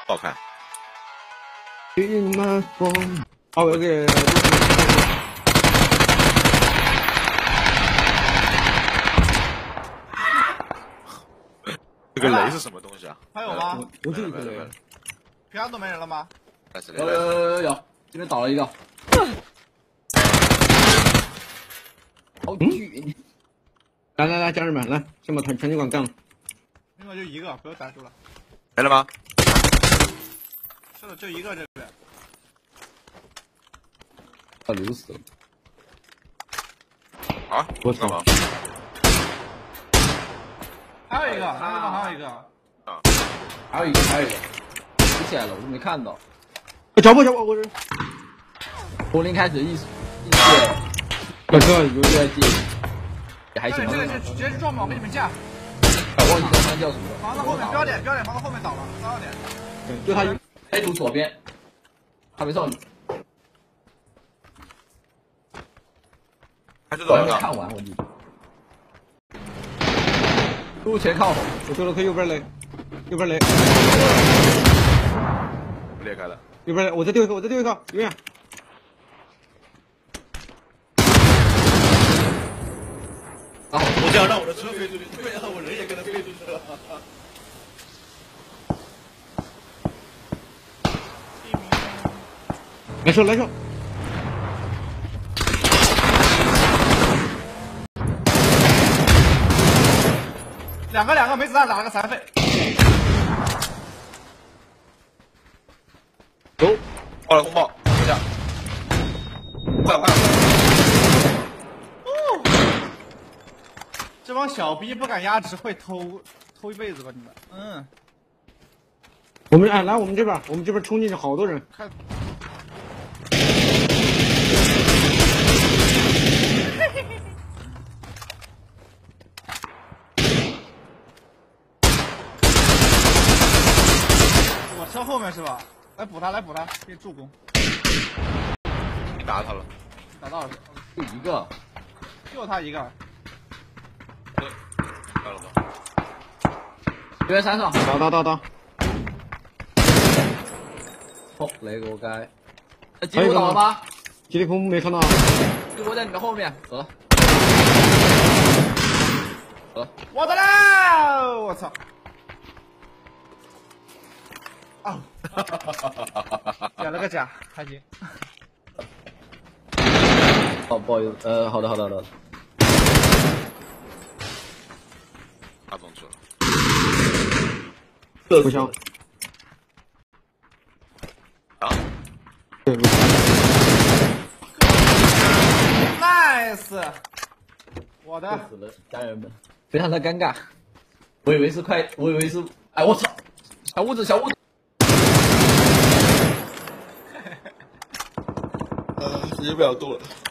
不好看。 In my phone， 好，我给。 这个雷是什么东西啊？ 还有吗？ 我就一个雷。 平安都没人了吗？ 开始雷。 有，这边倒了一个。好巨！ 来，家人们，来，先把全管干了。 另外就一个，不要打住了。 没了吗？ 是的，就一个这边。 要流死了。 啊！ 我操！ 还有一个，那地方还有一个。 啊！ 还有一个，浮起来了，我都没看到。 小波，我是。 柏林开始意识， 有个也还行。 这个就直接去撞吧，我给你们架。 忘记刚刚叫什么了。 房子后面标点，房子后面倒了，32点。 对，就他一。 A 图左边，还没上去。 还是左边看完我记得。路前靠后， 我修了颗右边雷， 裂开了。 右边雷，我再丢一颗，永远。 然后我这样让我的车飞出去，对啊，我人也跟着飞出去了。 来射！ 两个没子弹，打了个残废。 走， 报了公报，等一下。快！ 这帮小逼不敢压制，会偷一辈子吧你们？嗯。 我们来我们这边冲进去好多人。 看。我车后面是吧？来补他，给你助攻。 你打他了？ 打到了， 就一个， 就他一个。 对，到了吗？ 这边山上。 打。 哦，雷活该。吉利倒了吗？ 吉利空没看到。 吉利在你的后面，走了。 我的嘞！我操！啊！捡了个甲，还行。 哦，不好意思，好的。 他中去了。 不香。 啊？ 对。 nice。我的。 死了，家人们，非常的尴尬。我以为是，哎，我操！小屋子。 时间不了多了。